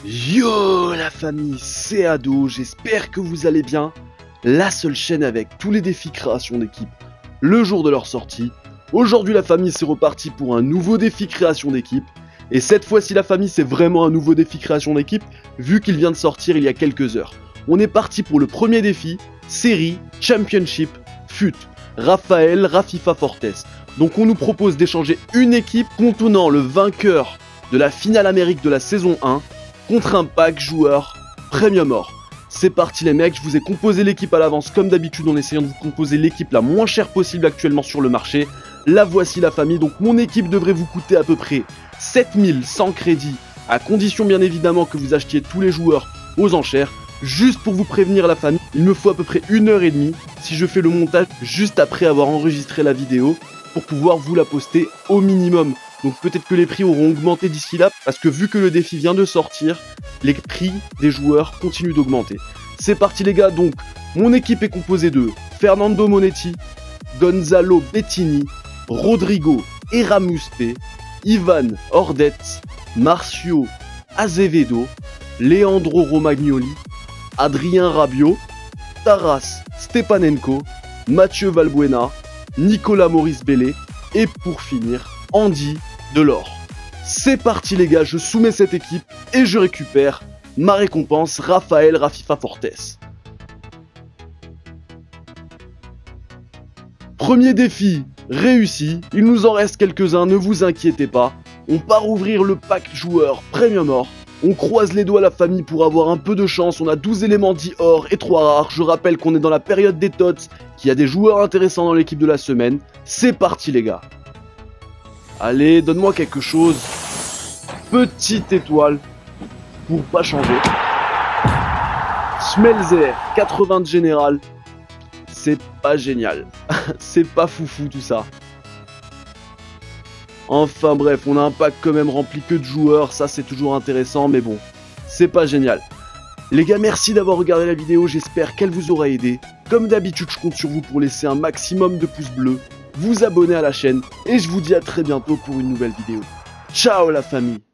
Yo la famille, c'est Ado, j'espère que vous allez bien. La seule chaîne avec tous les défis création d'équipe le jour de leur sortie. Aujourd'hui la famille, c'est reparti pour un nouveau défi création d'équipe. Et cette fois-ci la famille, c'est vraiment un nouveau défi création d'équipe vu qu'il vient de sortir il y a quelques heures. On est parti pour le premier défi, série Championship FUT, Raphaël Rafifa Fortes. Donc on nous propose d'échanger une équipe contenant le vainqueur de la finale Amérique de la saison 1 contre un pack joueur Premium Or. C'est parti les mecs, je vous ai composé l'équipe à l'avance comme d'habitude en essayant de vous composer l'équipe la moins chère possible actuellement sur le marché. La voici la famille, donc mon équipe devrait vous coûter à peu près 7100 crédits, à condition bien évidemment que vous achetiez tous les joueurs aux enchères. Juste pour vous prévenir la famille, il me faut à peu près 1h30 si je fais le montage juste après avoir enregistré la vidéo pour pouvoir vous la poster au minimum. Donc peut-être que les prix auront augmenté d'ici là, parce que vu que le défi vient de sortir, les prix des joueurs continuent d'augmenter. C'est parti les gars, donc mon équipe est composée de Fernando Monetti, Gonzalo Bettini, Rodrigo Eramuspe, Ivan Ordetz, Marcio Azevedo, Leandro Romagnoli, Adrien Rabiot, Taras Stepanenko, Mathieu Valbuena, Nicolas Maurice Bellet et pour finir, Andy Delors. C'est parti les gars, je soumets cette équipe et je récupère ma récompense Raphaël Rafifa Fortes. Premier défi réussi, il nous en reste quelques-uns, ne vous inquiétez pas. On part ouvrir le pack joueur Premium Or. On croise les doigts la famille pour avoir un peu de chance, on a 12 éléments dits or et 3 rares. Je rappelle qu'on est dans la période des tots, qu'il y a des joueurs intéressants dans l'équipe de la semaine. C'est parti les gars. Allez, donne-moi quelque chose. Petite étoile pour pas changer. Schmelzer, 80 de général. C'est pas génial. C'est pas foufou tout ça. Enfin bref, on a un pack quand même rempli que de joueurs, ça c'est toujours intéressant, mais bon, c'est pas génial. Les gars, merci d'avoir regardé la vidéo, j'espère qu'elle vous aura aidé. Comme d'habitude, je compte sur vous pour laisser un maximum de pouces bleus, vous abonner à la chaîne, et je vous dis à très bientôt pour une nouvelle vidéo. Ciao la famille!